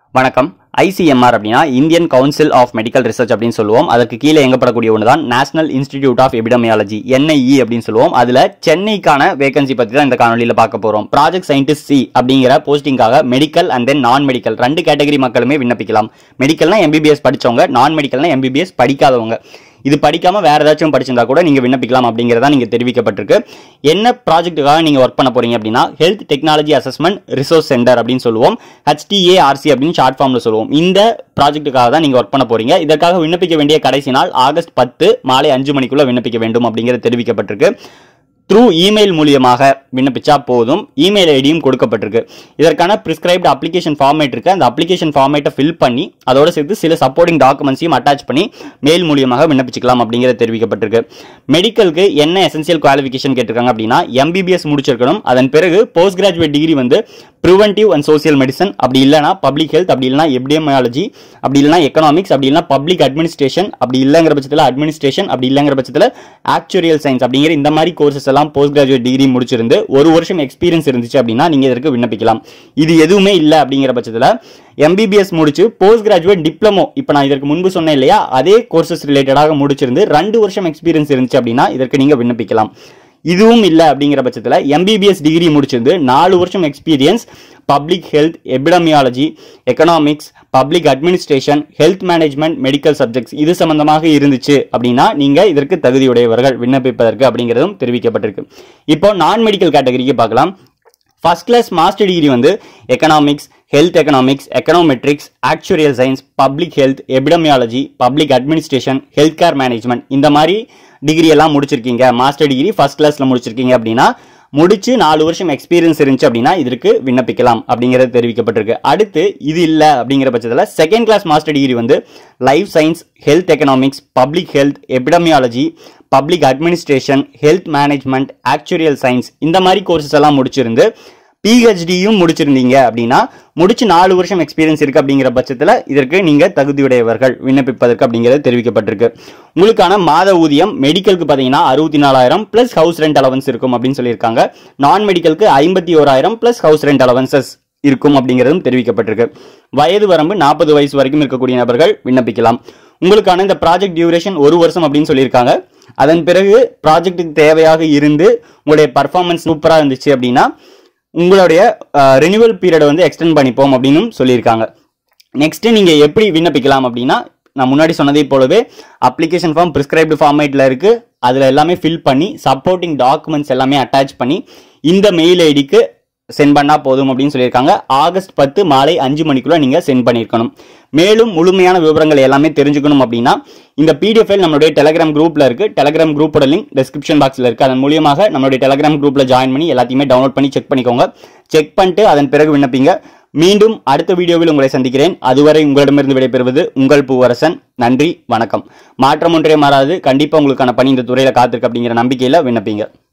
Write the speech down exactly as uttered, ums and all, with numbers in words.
வணக்கம். I C M R அப்படினா Indian council of medical research அப்படின்னு சொல்லுவோம். அதுக்கு கீழே எங்கப்படக்கூடிய ஒன்று தான் national institute of epidemiology N I E அப்படின்னு சொல்லுவோம். அதுல சென்னைக்கான வேகன்சி பத்தி தான் இந்த காணொலியில பார்க்க போறோம். ப்ராஜெக்ட் சயின்டிஸ்ட் சி அப்படிங்கிற போஸ்டிங்காக மெடிக்கல் அண்ட் தென் நான் மெடிக்கல் ரெண்டு கேட்டகரி மக்களுமே விண்ணப்பிக்கலாம். மெடிக்கல்னா M B B S படிச்சவங்க, நான் மெடிக்கல்னா M B B S படிக்காதவங்க. இது படிக்காம வேற ஏதாச்சும் படிச்சிருந்தா கூட நீங்க விண்ணப்பிக்கலாம் அப்படிங்கறத நீங்க தெரிவிக்கப்பட்டிருக்கு. என்ன ப்ராஜெக்ட்டுக்காக நீங்க வர்க் பண்ண போறீங்க அப்படின்னா health technology assessment resource centre அப்படின்னு சொல்லுவோம். H T A R C அப்படின்னு ஷார்ட் ஃபார்ம்ல சொல்லுவோம். இந்த ப்ராஜெக்ட்டுக்காக தான் நீங்க வர்க் பண்ண போறீங்க. இதற்காக விண்ணப்பிக்க வேண்டிய கடைசி நாள் ஆகஸ்ட் பத்து மாலை அஞ்சு மணிக்குள்ள விண்ணப்பிக்க வேண்டும் அப்படிங்கிறது தெரிவிக்கப்பட்டிருக்கு. த்ரூ இமெயில் மூலியமாக விண்ணப்பிச்சா போதும். இமெயில் ஐடியும் கொடுக்கப்பட்டிருக்கு. இதற்கான பிரிஸ்கிரைப்டு அப்ளிகேஷன் ஃபார்மேட் இருக்கு. அந்த அப்ளிகேஷன் ஃபார்மேட்டை ஃபில் பண்ணி அதோட சேர்த்து சில சப்போர்ட்டிங் டாக்குமெண்ட்ஸையும் அட்டாச் பண்ணி மெயில் மூலியமாக விண்ணப்பிச்சுக்கலாம் அப்படிங்கிறது தெரிவிக்கப்பட்டிருக்கு. மெடிக்கலுக்கு என்ன எசென்சியல் குவாலிஃபிகேஷன் கேட்டிருக்காங்க அப்படின்னா M B B S முடிச்சிருக்கணும். அதன் பிறகு போஸ்ட் கிராஜுவேட் டிகிரி வந்து ப்ரிவென்டிவ் அண்ட் சோசியல் மெடிசன், அப்படி இல்லைனா பப்ளிக் ஹெல்த், அப்படி இல்லைனா எபிடமியாலஜி, அப்படி இல்லைனா எக்கனாமிக்ஸ், அப்படி இல்லைனா பப்ளிக் அட்மினிஸ்ட்ரேஷன், அப்படி இல்லைங்கிற பட்சத்தில் அட்மினிஸ்ட்ரேஷன், அப்படி இல்லைங்கிற பட்சத்தில் ஆக்சுரியல் சயின்ஸ் அப்படிங்கிற இந்த மாதிரி கோர்சஸ் எல்லாம் போஸ்ட் கிராஜுவேட் டிகிரி முடிச்சிருந்து ஒரு வருஷம் எக்ஸ்பீரியன்ஸ் இருந்துச்சு அப்படின்னா நீங்க இதற்கு விண்ணப்பிக்கலாம். இது எதுவுமே இல்லை அப்படிங்கிற பட்சத்தில் M B B S முடிச்சு போஸ்ட் கிராஜுவேட் டிப்ளமோ, இப்போ நான் இதற்கு முன்பு சொன்னேன் இல்லையா, அதே கோர்சஸ் ரிலேட்டடாக முடிச்சிருந்து ரெண்டு வருஷம் எக்ஸ்பீரியன்ஸ் இருந்துச்சு அப்படின்னா இதற்கு நீங்க விண்ணப்பிக்கலாம். இதுவும் இல்லை அப்படிங்கிற பட்சத்தில் M B B S degree முடிச்சிருந்து நாலு வருஷம் experience public health, epidemiology, economics, public administration, health management, medical subjects இது சம்பந்தமாக இருந்துச்சு அப்படின்னா நீங்க இதற்கு தகுதியுடையவர்கள் விண்ணப்பிப்பதற்கு அப்படிங்கிறதும் தெரிவிக்கப்பட்டிருக்கு. இப்போ நான் மெடிக்கல் கேட்டகரிக்கு பார்க்கலாம். ஃபர்ஸ்ட் கிளாஸ் மாஸ்டர் டிகிரி வந்து economics, health economics, econometrics, actuarial science, public health, epidemiology, public administration, health care management இந்த மாதிரி டிகிரி எல்லாம் முடிச்சிருக்கீங்க. மாஸ்டர் டிகிரி ஃபர்ஸ்ட் கிளாஸ்ல முடிச்சிருக்கீங்க அப்படின்னா முடிச்சு நாலு வருஷம் எக்ஸ்பீரியன்ஸ் இருந்துச்சு அப்படின்னா இதற்கு விண்ணப்பிக்கலாம் அப்படிங்கிறது தெரிவிக்கப்பட்டிருக்கு. அடுத்து இது இல்ல அப்படிங்கிற பட்சத்தில் செகண்ட் கிளாஸ் மாஸ்டர் டிகிரி வந்து life science, health economics, public health, epidemiology, public administration, health management, actuarial science இந்த மாதிரி கோர்சஸ் எல்லாம் முடிச்சிருந்து P H D-யும் முடிச்சிருந்தீங்க அப்படின்னா முடிச்சு நாலு வருஷம் எக்ஸ்பீரியன்ஸ் இருக்கு அப்படிங்கிற பட்சத்தில் இதற்கு நீங்க தகுதியுடையவர்கள் விண்ணப்பிப்பதற்கு அப்படிங்கிறது தெரிவிக்கப்பட்டிருக்கு. உங்களுக்கான மாத ஊதியம் மெடிக்கலுக்கு பார்த்தீங்கன்னா அறுபத்தி நாலாயிரம் பிளஸ் ஹவுஸ் ரெண்ட் அலவன்ஸ் இருக்கும் அப்படின்னு சொல்லியிருக்காங்க. நான் மெடிக்கலுக்கு ஐம்பத்தி ஓராயிரம் பிளஸ் ஹவுஸ் ரெண்ட் அலவன்சஸ் இருக்கும் அப்படிங்கிறதும் தெரிவிக்கப்பட்டிருக்கு. வயது வரம்பு நாற்பது வயசு வரைக்கும் இருக்கக்கூடிய நபர்கள் விண்ணப்பிக்கலாம். உங்களுக்கான இந்த ப்ராஜெக்ட் டியூரேஷன் ஒரு வருஷம் அப்படின்னு சொல்லியிருக்காங்க. அதன் பிறகு ப்ராஜெக்ட்டுக்கு தேவையாக இருந்து உங்களுடைய பர்ஃபார்மன்ஸ் சூப்பராக இருந்துச்சு அப்படின்னா உங்களுடைய ரெனிவல் பீரியட் வந்து எக்ஸ்டெண்ட் பண்ணிப்போம் அப்படின்னு சொல்லியிருக்காங்க. நெக்ஸ்ட் நீங்க எப்படி விண்ணப்பிக்கலாம் அப்படின்னா நான் முன்னாடி சொன்னதை போலவே அப்ளிகேஷன் ஃபார்ம் பிரிஸ்கிரைப்டு ஃபார்மேட்ல இருக்கு. அதுல எல்லாமே ஃபில் பண்ணி சப்போர்ட்டிங் டாக்குமெண்ட்ஸ் எல்லாமே அட்டாச் பண்ணி இந்த மெயில் ஐடிக்கு சென்ட் பண்ணா போதும் அப்படின்னு சொல்லியிருக்காங்க. ஆகஸ்ட் பத்து மாலை அஞ்சு மணிக்குள்ள நீங்க சென்ட் பண்ணிருக்கணும். மேலும் முழுமையான விவரங்கள் எல்லாமே தெரிஞ்சுக்கணும் அப்படின்னா இந்த P D F ஃபைல் நம்மளுடைய டெலிகிராம் குரூப்ல இருக்கு. டெலிகிராம் குரூப்போட லிங்க் டிஸ்கிரிப்ஷன் பாக்ஸ்ல இருக்கு. அதன் மூலியமாக நம்மளுடைய டெலிகிராம் குரூப்ல ஜாயின் பண்ணி எல்லாத்தையுமே டவுன்லோட் பண்ணி செக் பண்ணிக்கோங்க. செக் பண்ணிட்டு அதன் பிறகு விண்ணப்பிங்க. மீண்டும் அடுத்த வீடியோவில் உங்களை சந்திக்கிறேன். அதுவரை உங்களிடமிருந்து விடைபெறுவது உங்கள் பூவரசன். நன்றி, வணக்கம். மாற்றம் ஒன்றே மாறாது. கண்டிப்பா உங்களுக்கான பணி இந்த துறையில காத்திருக்கு அப்படிங்கிற நம்பிக்கையில விண்ணப்பிங்க.